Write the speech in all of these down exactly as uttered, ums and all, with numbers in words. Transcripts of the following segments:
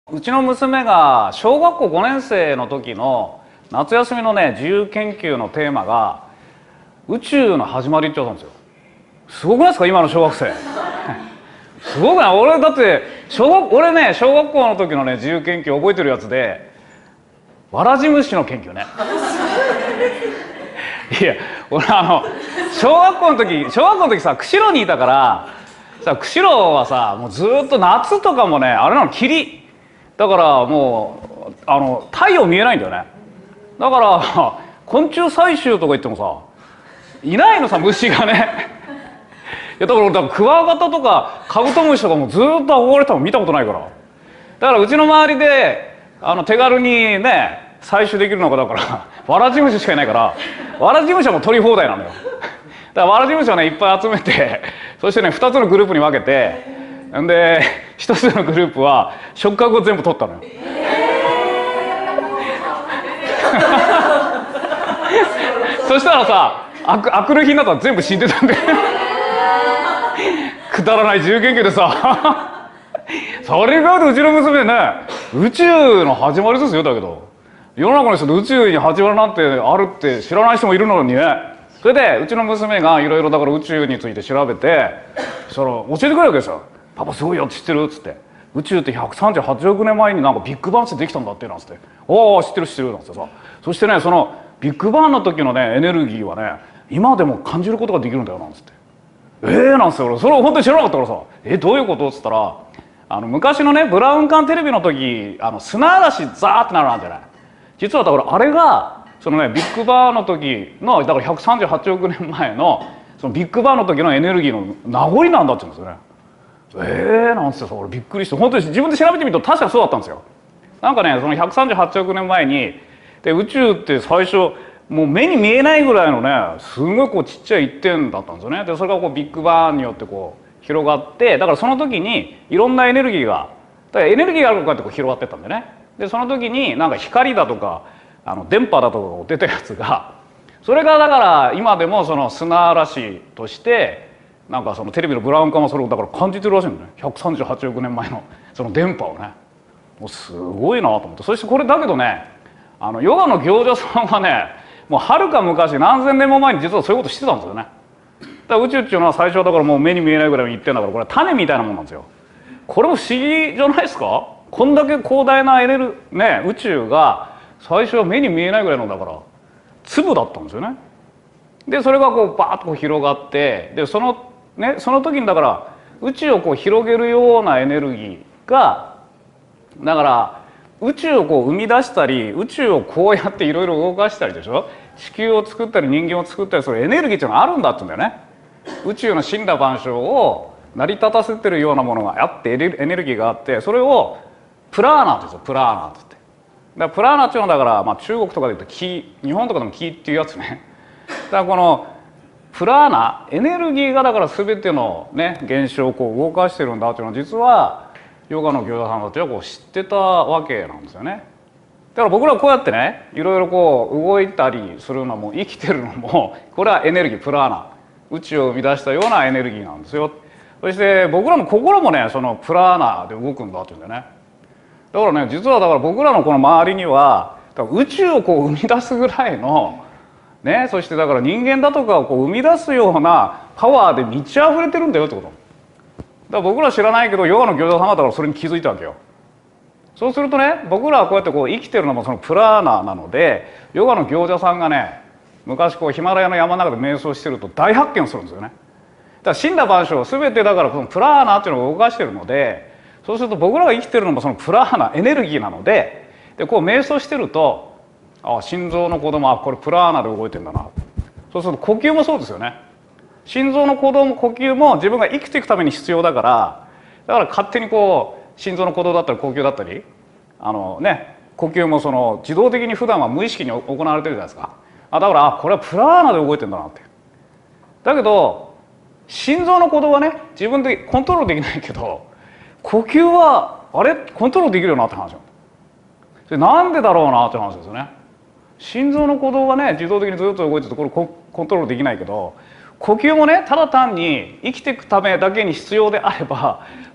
うちの娘が小学校ごねん生の時の夏休みのね自由研究のテーマが宇宙の始まりって言ったんですよ。すごくないですか今の小学生すごくない？俺だって小学俺ね小学校の時のね自由研究覚えてるやつでわらじ虫の研究ねいや俺あの小学校の時小学校の時さ釧路にいたからさ釧路はさもうずっと夏とかもねあれなの霧だからもうあの太陽見えないんだよね。だから昆虫採集とか行ってもさいないのさ虫がねいやだから俺クワガタとかカブトムシとかもずっと憧れたの見たことないからだからうちの周りであの手軽にね採集できるのがだからわらじ虫しかいないからわらじ虫はもう取り放題なのよ。だからわらじ虫をねいっぱい集めてそしてねふたつのグループに分けてんでひとつのグループは触覚を全部取ったのよそしたらさあく、あくる日になったら全部死んでたんでくだらない自由研究でさそれがうちの娘ね宇宙の始まりですよ。だけど世の中の人で宇宙に始まりなんてあるって知らない人もいるのにね。それでうちの娘がいろいろだから宇宙について調べてその教えてくれるわけですよ。パパすごいよって知ってるっつって宇宙ってひゃくさんじゅうはちおくねんまえになんかビッグバンってできたんだってなんつっておお知ってる知ってるなんつってさそしてねそのビッグバンの時のねエネルギーはね今でも感じることができるんだよなんつってえーなんつって俺それを本当に知らなかったからさえどういうことっつったらあの昔のねブラウン管テレビの時あの砂嵐ザーってなるなんじゃない実はだからあれがそのねビッグバンの時のだからひゃくさんじゅうはちおくねんまえのそのビッグバンの時のエネルギーの名残なんだって言うんですよね。えーなんつってさ俺びっくりして本当に自分で調べてみると確かそうだったんですよ。なんかねそのひゃくさんじゅうはちおくねんまえにで宇宙って最初もう目に見えないぐらいのねすごいこうちっちゃい一点だったんですよね。でそれがこうビッグバンによってこう広がってだからその時にいろんなエネルギーがだからエネルギーがあるからってこう広がってったんでね。でその時になんか光だとかあの電波だとか出たやつがそれがだから今でもその砂嵐としてなんかそのテレビのブラウン管はそれをだから感じてるらしいのね。ひゃくさんじゅうはちおくねんまえのその電波をねもうすごいなと思って。そしてこれだけどねあのヨガの行者さんはねもうはるか昔何千年も前に実はそういうことしてたんですよね。だから宇宙っていうのは最初はだからもう目に見えないぐらいに言ってんだからこれは種みたいなもんなんですよ。これも不思議じゃないですか。こんだけ広大なエネルね宇宙が最初は目に見えないぐらいのだから粒だったんですよね。でそれがこうバーッとこう広がってでそのねその時にだから宇宙をこう広げるようなエネルギーがだから宇宙をこう生み出したり宇宙をこうやっていろいろ動かしたりでしょ地球を作ったり人間を作ったりするエネルギーっていうのがあるんだって言うんだよね。宇宙の森羅万象を成り立たせてるようなものがあってエネルギーがあってそれをプラーナって言うんですよ。プラーナって言って。だからプラーナっていうのはだから、まあ、中国とかで言うと気日本とかでも気っていうやつね。だからこのプラーナエネルギーがだから全てのね現象をこう動かしてるんだっていうのは実はヨガの行者さんたちはこう知ってたわけなんですよね。だから僕らこうやってねいろいろこう動いたりするのも生きてるのもこれはエネルギープラーナ宇宙を生み出したようなエネルギーなんですよ。そして僕らの心もねそのプラーナで動くんだっていうんだよね。だからね実はだから僕らのこの周りには宇宙をこう生み出すぐらいのねそしてだから人間だとかをこう生み出すようなパワーで満ち溢れてるんだよってこと。だから僕ら知らないけどヨガの行者様だからそれに気づいたわけよ。そうするとね僕らはこうやってこう生きてるのもそのプラーナなのでヨガの行者さんがね昔こうヒマラヤの山の中で瞑想してると大発見をするんですよね。だから森羅万象全てだからこのプラーナっていうのを動かしてるのでそうすると僕らが生きてるのもそのプラーナエネルギーなのででこう瞑想してるとあ心臓の鼓動もあこれプラーナで動いてんだな。そうすると呼吸もそうですよね。心臓の鼓動も呼吸も自分が生きていくために必要だからだから勝手にこう心臓の鼓動だったり呼吸だったりあのね呼吸もその自動的に普段は無意識に行われてるじゃないですか。あだからあこれはプラーナで動いてんだなって。だけど心臓の鼓動はね自分でコントロールできないけど呼吸はあれコントロールできるよなって話なんそれなんでだろうなって話ですよね。心臓の鼓動はね自動的にずっと動いてるとこれコントロールできないけど呼吸もねただ単に生きていくためだけに必要であれば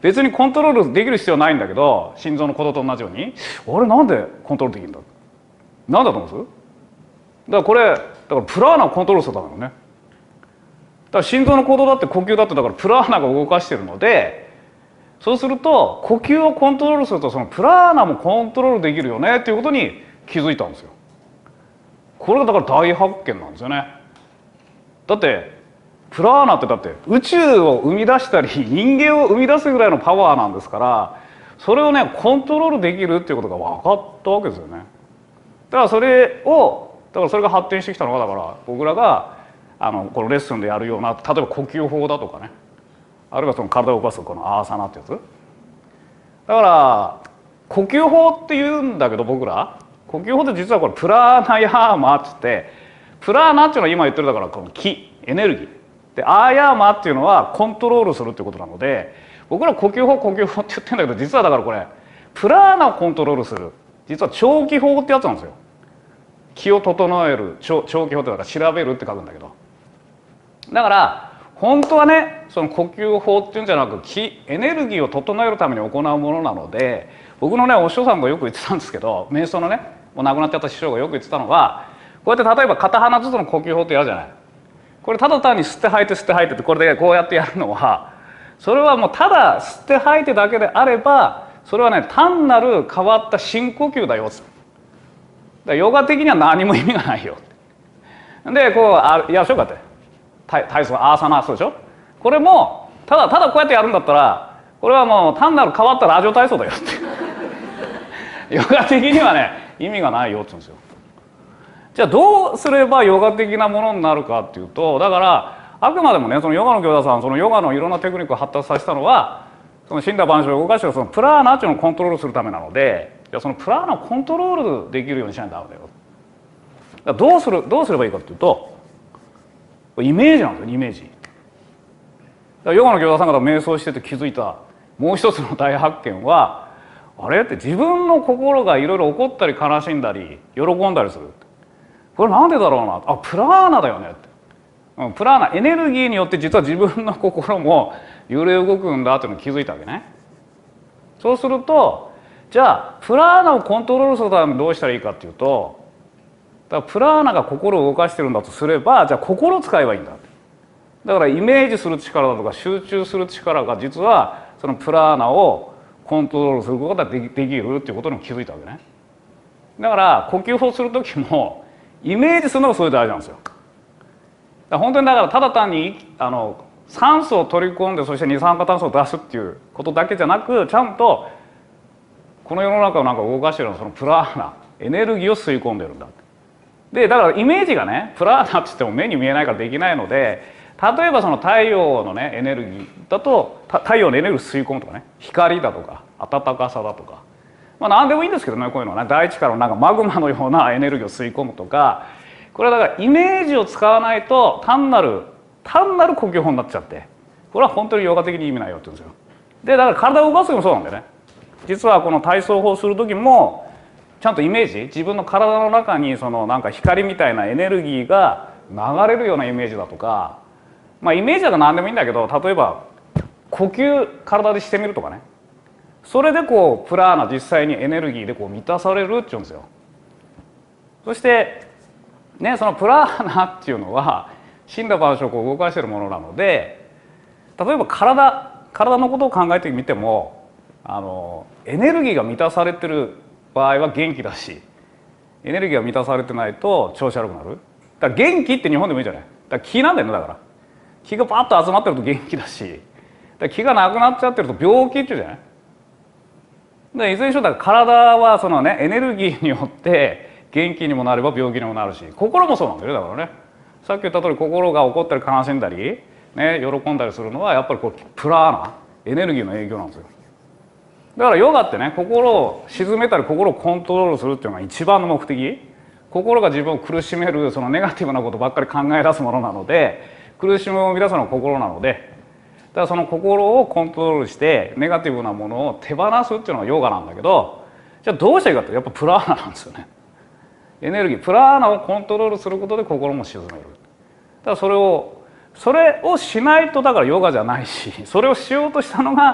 別にコントロールできる必要はないんだけど、心臓の鼓動と同じように、あれなんでコントロールできるんだ、なんだと思うんです？だからこれだからプラーナをコントロールするためのね、だから心臓の鼓動だって呼吸だってだからプラーナが動かしてるので、そうすると呼吸をコントロールするとそのプラーナもコントロールできるよねっていうことに気づいたんですよ。これがだから大発見なんですよね。だってプラーナってだって宇宙を生み出したり人間を生み出すぐらいのパワーなんですから、それをねコントロールできるっていうことが分かったわけですよね。だからそれをだからそれが発展してきたのが、だから僕らがあのこのレッスンでやるような、例えば呼吸法だとかね、あるいはその体を動かすこのアーサナってやつだから呼吸法って言うんだけど、僕ら呼吸法って実はこれプラーナヤーマって言って、プラーナっていうのは今言ってるだからこの気エネルギーで、アーヤーマっていうのはコントロールするっていうことなので、僕ら呼吸法呼吸法って言ってるんだけど、実はだからこれプラーナをコントロールする、実は長気法ってやつなんですよ。気を整える長気法ってだから調べるって書くんだけど、だから本当はねその呼吸法っていうんじゃなく、気エネルギーを整えるために行うものなので、僕のねお師匠さんがよく言ってたんですけど、瞑想のねもう亡くなっちゃった師匠がよく言ってたのは、こうやって例えば片鼻ずつの呼吸法ってやるじゃない。これただ単に吸って吐いて吸って吐いてってこれでこうやってやるのは、それはもうただ吸って吐いてだけであれば、それはね単なる変わった深呼吸だよ。ヨガ的には何も意味がないよ。でこうあやしょうかって体操アーサナそうでしょ。これもただただこうやってやるんだったら、これはもう単なる変わったラジオ体操だよってヨガ的にはね意味がないよって言うんですよ。じゃあどうすればヨガ的なものになるかっていうと、だからあくまでもねそのヨガの教団さん、そのヨガのいろんなテクニックを発達させたのは、その森羅万象を動かしてるそのプラーナっていうのをコントロールするためなので、じゃあそのプラーナをコントロールできるようにしないとダメだよ。だからどうするどうすればいいかっていうと、イメージなんですよ、イメージ。だからヨガの教団さん方が瞑想してて気づいたもう一つの大発見は、あれって自分の心がいろいろ怒ったり悲しんだり喜んだりする、これなんでだろうな、あプラーナだよねって、うん、プラーナエネルギーによって実は自分の心も揺れ動くんだっていうのに気づいたわけね。そうするとじゃあプラーナをコントロールするためにどうしたらいいかっていうと、だからプラーナが心を動かしてるんだとすれば、じゃあ心を使えばいいんだって。だからイメージする力だとか集中する力が実はそのプラーナをコントロールすることができできるっていうことに気づいたわけね。だから呼吸法する時もイメージするのがそれ大事なんですよ。だから本当にだからただ単にあの酸素を取り込んでそして二酸化炭素を出すっていうことだけじゃなく、ちゃんとこの世の中をなんか動かしてるのはそのプラーナエネルギーを吸い込んでるんだ。でだからイメージがねプラーナって言っても目に見えないからできないので、例えばその太陽のねエネルギーだと太陽のエネルギーを吸い込むとかね、光だとか暖かさだとか、まあ何でもいいんですけどね、こういうのはね大地からのなんかマグマのようなエネルギーを吸い込むとか、これはだからイメージを使わないと単なる単なる呼吸法になっちゃって、これは本当にヨガ的に意味ないよって言うんですよ。でだから体を動かす時もそうなんだよね。実はこの体操法をする時もちゃんとイメージ、自分の体の中にそのなんか光みたいなエネルギーが流れるようなイメージだとか、まあイメージだと何でもいいんだけど、例えば呼吸体でしてみるとかね、それでこうプラーナ実際にエネルギーでこう満たされるっていうんですよ。そしてねそのプラーナっていうのは森羅万象を動かしているものなので、例えば体体のことを考えてみても、あのエネルギーが満たされてる場合は元気だし、エネルギーが満たされてないと調子悪くなる。だから元気って日本でもいいじゃない。だから気なんだよね。だから気がパッと集まってると元気だし、だから気がなくなっちゃってると病気っていうじゃない。でいずれにしろだから体はそのねエネルギーによって元気にもなれば病気にもなるし、心もそうなんだよね。だからねさっき言った通り心が怒ったり悲しんだり、ね、喜んだりするのはやっぱりこうプラーナエネルギーの影響なんですよ。だからヨガってね心を鎮めたり心をコントロールするっていうのが一番の目的。心が自分を苦しめるそのネガティブなことばっかり考え出すものなので、苦しみを生み出すのは心なので、だからその心をコントロールしてネガティブなものを手放すっていうのがヨガなんだけど、じゃあどうしたらいいかってやっぱプラーナなんですよね。エネルギープラーナをコントロールすることで心も鎮める。だからそれをそれをしないとだからヨガじゃないし、それをしようとしたのが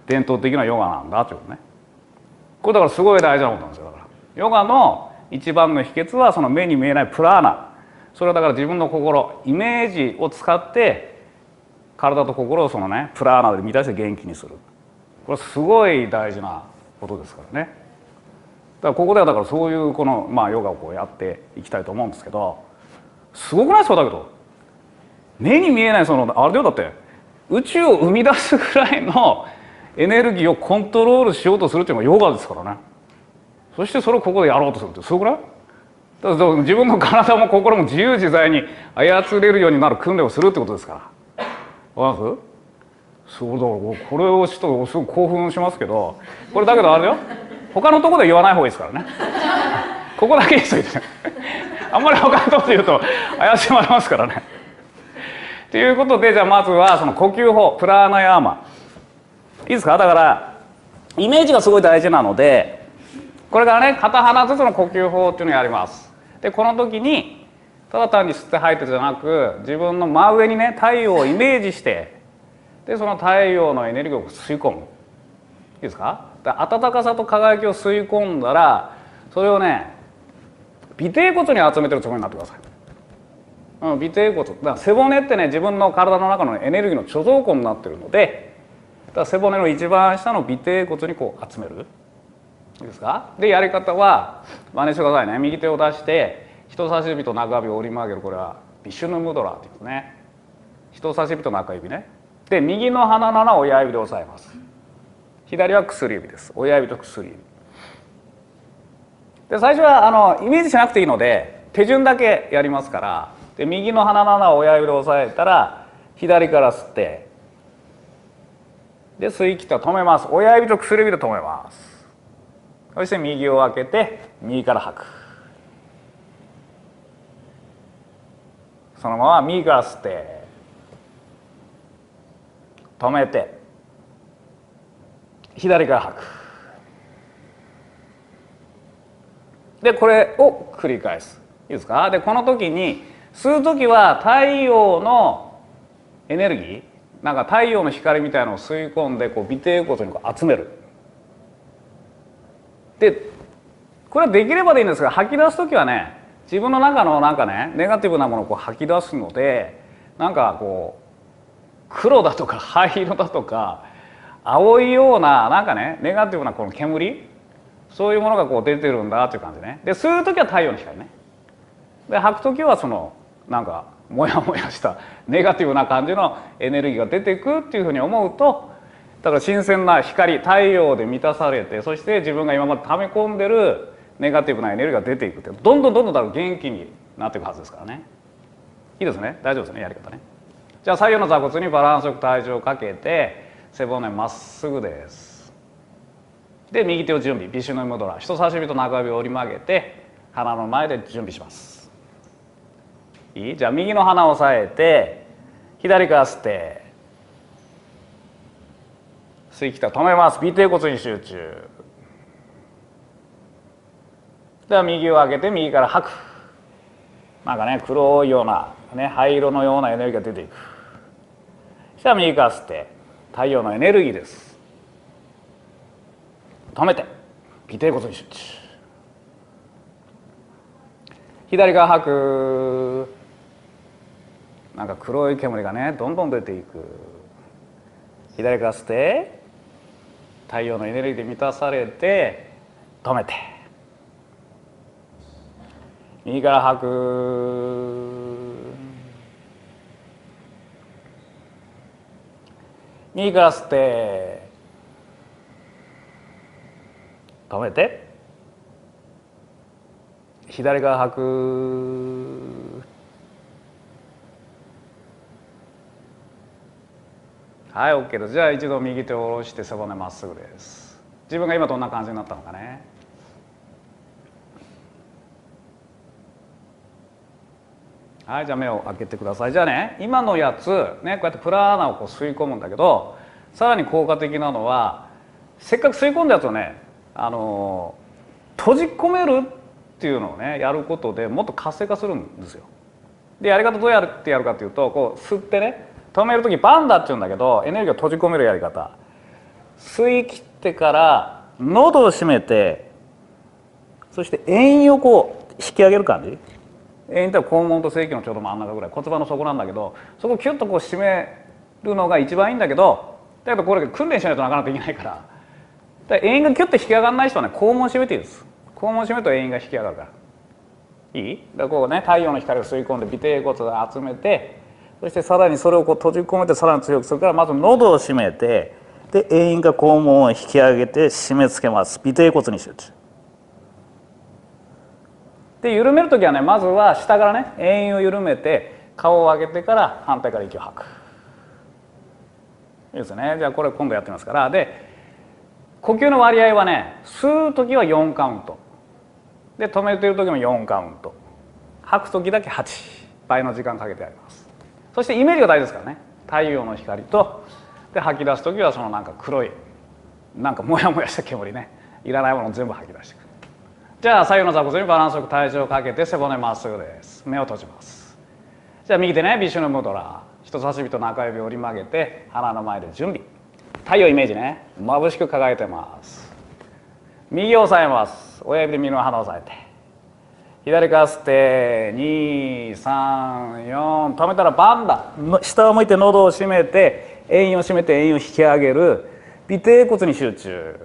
伝統的なヨガなんだっていうことね。これだからすごい大事なことなんですよ。だからヨガの一番の秘訣はその目に見えないプラーナ。それはだから自分の心、イメージを使って体と心をそのねプラーナで満たして元気にする。これすごい大事なことですからね。だからここではだからそういうこのまあヨガをこうやっていきたいと思うんですけど、すごくないですか。だけど目に見えないそのあれだよ、だって宇宙を生み出すぐらいのエネルギーをコントロールしようとするっていうのがヨガですからね。そしてそれをここでやろうとするってすごくない？だから自分の体も心も自由自在に操れるようになる訓練をするってことですから。わかります？そうだからこれをちょっとすごく興奮しますけど、これだけどあれだよ、他のところで言わない方がいいですからね。ここだけにしといてあんまり他のところで言うと怪しまれますからね。ということで、じゃあまずはその呼吸法プラーナヤーマいいですか。だからイメージがすごい大事なので、これからね片鼻ずつの呼吸法っていうのをやります。でこの時にただ単に吸って吐いてじゃなく、自分の真上にね太陽をイメージして、でその太陽のエネルギーを吸い込む。いいですか。温かさと輝きを吸い込んだら、それをね尾てい骨に集めてるつもりになってください。うん、尾てい骨だから背骨ってね自分の体の中のエネルギーの貯蔵庫になってるので、だから背骨の一番下の尾てい骨にこう集める。いいですか。でやり方は真似してくださいね。右手を出して人差し指と中指を折り曲げる。これはビシュヌムドラーって言うんですね。人差し指と中指ね。で右の鼻の穴を親指で押さえます。左は薬指です。親指と薬指で、最初はあのイメージしなくていいので手順だけやりますから。で右の鼻の穴を親指で押さえたら左から吸って、で吸い切ったら止めます。親指と薬指で止めます。そして右を開けて右から吐く。そのまま右から吸って止めて左から吐く。でこれを繰り返す。いいですか。でこの時に吸う時は太陽のエネルギー、なんか太陽の光みたいなのを吸い込んでこう尾てい骨にこう集める。でこれはできればでいいんですが、吐き出す時はね自分の中のなんかねネガティブなものをこう吐き出すので、なんかこう黒だとか灰色だとか青いようななんかねネガティブなこの煙、そういうものがこう出てるんだという感じね。で吸う時は太陽の光ね。で吐く時はそのなんかモヤモヤしたネガティブな感じのエネルギーが出ていくっていうふうに思うと、だから新鮮な光太陽で満たされて、そして自分が今まで溜め込んでるネガティブなエネルギーが出ていくって、どんどんどんどんだから元気になっていくはずですからね。いいですね。大丈夫ですね、やり方ね。じゃあ左右の座骨にバランスよく体重をかけて背骨まっすぐです。で右手を準備、ビシュヌムドラ、人差し指と中指を折り曲げて鼻の前で準備します。いい？じゃあ右の鼻を押さえて左から吸って吸い切ったら止めます。尾てい骨に集中。では右を開けて右から吐く。なんかね黒いような、ね、灰色のようなエネルギーが出ていく。そしたら右から吸って太陽のエネルギーです。止めて尾てい骨に集中。左から吐く。なんか黒い煙がねどんどん出ていく。左から吸って太陽のエネルギーで満たされて止めて右から吐く。右から吸って止めて左から吐く。はい、OK です。じゃあ一度右手を下ろして背骨まっすぐです。自分が今どんな感じになったのかね。はい、じゃあ目を開けてください。じゃあね、今のやつね、こうやってプラーナをこう吸い込むんだけど、さらに効果的なのはせっかく吸い込んだやつをね、あの閉じ込めるっていうのをねやることでもっと活性化するんですよ。でやり方どうやってやるかっていうと、こう吸ってね止める時バンダっていうんだけど、エネルギーを閉じ込めるやり方。 吸い切ってから喉を閉めて、そして円をこう引き上げる感じ。円って肛門と性器のちょうど真ん中ぐらい、骨盤の底なんだけど、そこをキュッとこう締めるのが一番いいんだけど、だけどこれ訓練しないとなかなかできないから、だから円がキュッと引き上がらない人はね、肛門を締めていいです。肛門を締めると円が引き上がるから。いい？だからこうね、太陽の光を吸い込んで尾てい骨を集めて、そしてさらにそれをこう閉じ込めてさらに強くするから、まず喉を閉めて、で円が肛門を引き上げて締め付けます。尾てい骨に集中。で緩める時はね、まずは下からね円を緩めて顔を上げてから反対から息を吐く。いいですね。じゃあこれ今度やってみますから。で呼吸の割合はね、吸う時はよんカウントで、止めてる時もよんカウント、吐く時だけはち倍の時間かけてあります。そしてイメージが大事ですからね。太陽の光とで吐き出す時はそのなんか黒いなんかモヤモヤした煙ね、いらないものを全部吐き出してくる。じゃあ左右の座骨にバランスよく体重をかけて背骨まっすぐです。目を閉じます。じゃあ右手ね、ビシュヌムドラ、人差し指と中指を折り曲げて鼻の前で準備。太陽イメージね、眩しく輝いてます。右を押さえます。親指で右の鼻を押さえて、左から吸ってにさんよん、止めたらバンダ、下を向いて喉を閉めて円を閉めて円を引き上げる。尾てい骨に集中。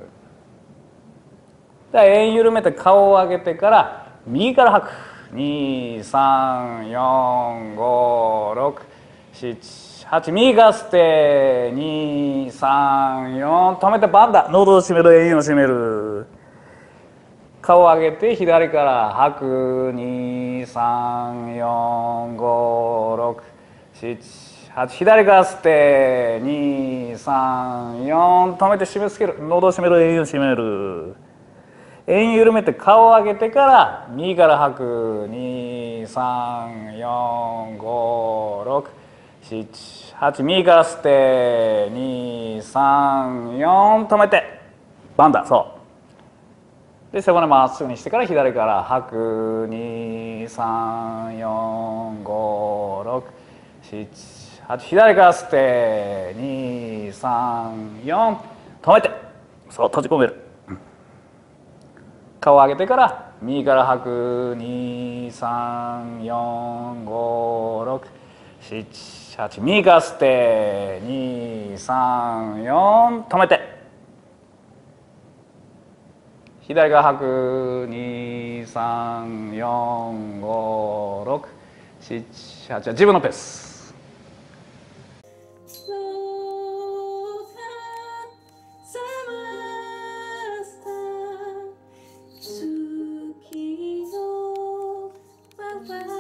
円緩めて顔を上げてから右から吐く。にさんよんごろくしちはち、右から吸ってにさんよん、止めてバンダ、喉を閉める、円を閉める。顔を上げて左から吐く。にさんよんごろくしちはち、左から吸ってにさんよん、止めて締め付ける、喉を閉める、円を閉める。円緩めて顔を上げてから右から吐く。にさんよんごろくしちはち、右から吸ってにさんよん、止めてバンダ、そうで背骨まっすぐにしてから左から吐く。にさんよんごろくしちはち、左から吸ってにさんよん、止めて、そう閉じ込める。顔を上げてから右から吐く。にさんよんごろくしちはち、右から吸ってにさんよん、止めて左から吐く。にさんよんごろくしちはち、自分のペース。月のまま